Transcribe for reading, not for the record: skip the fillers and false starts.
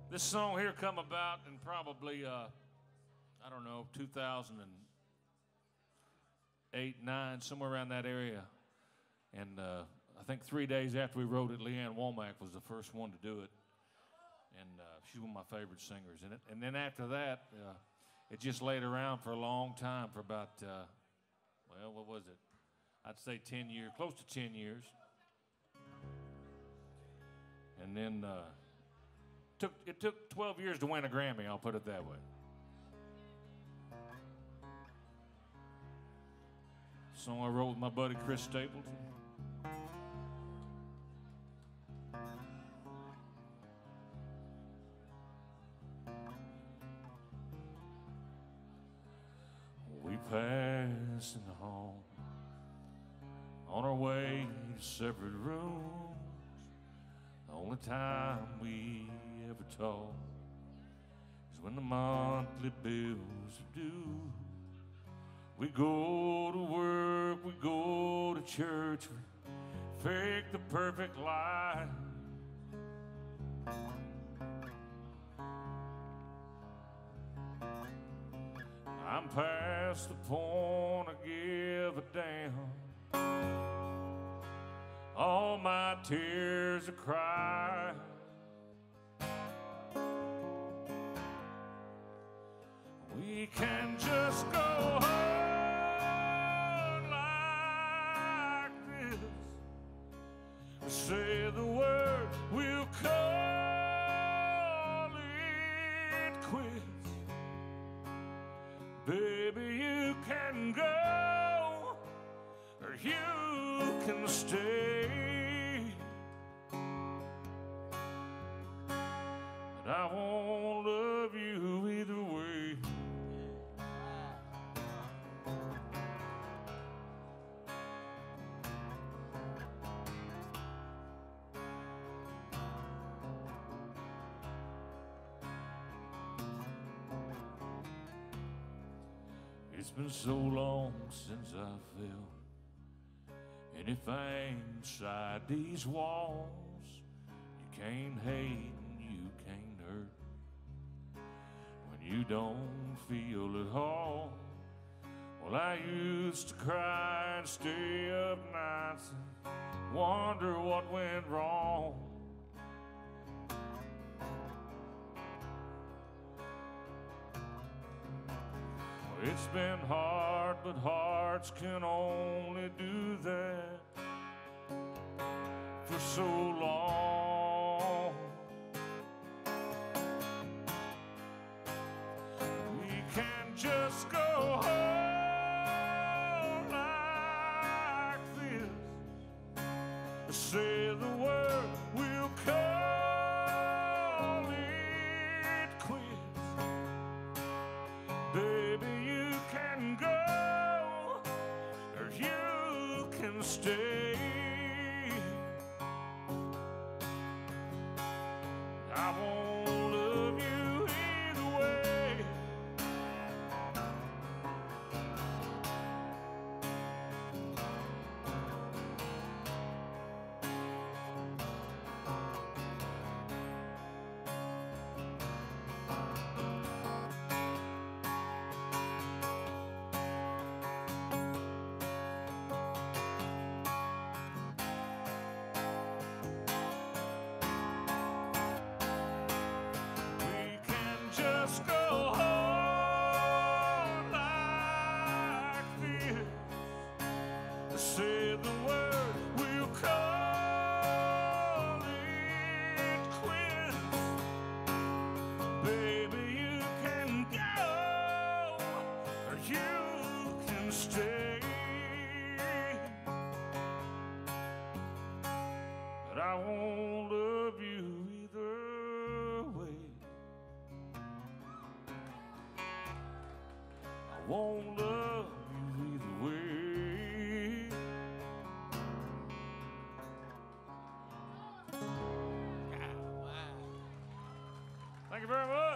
This song here come about in probably, I don't know, 2008, 9, somewhere around that area. And I think 3 days after we wrote it, Leanne Womack was the first one to do it. And she's one of my favorite singers in it. And then after that, it just laid around for a long time, for about, well, what was it? I'd say 10 years, close to 10 years. And then it took 12 years to win a Grammy, I'll put it that way. Song I wrote with my buddy Chris Stapleton. We passing home on our way to separate rooms. The only time we ever talk is when the monthly bills are due. We go to work, we go to church, we fake the perfect life. I'm past the point I give a damn. All my tears are crying. We can just go home like this. Say the word, we'll call it quits. Baby, you can go, or you can stay. But I won't love you either way. It's been so long since I felt anything inside these walls. You can't hate and you can't hurt when you don't feel at all. Well, I used to cry and stay up nights and wonder what went wrong. It's been hard, but hearts can only do that for so long. We can just go home like this. Say the word, we'll call it quits. Baby, you can go, or you can stay. I won't love you either way. Just go home like this. Say the word, we'll call it quits. Baby, you can go, or you can stay. But I won't love you either way. Won't love you either way. Thank you very much.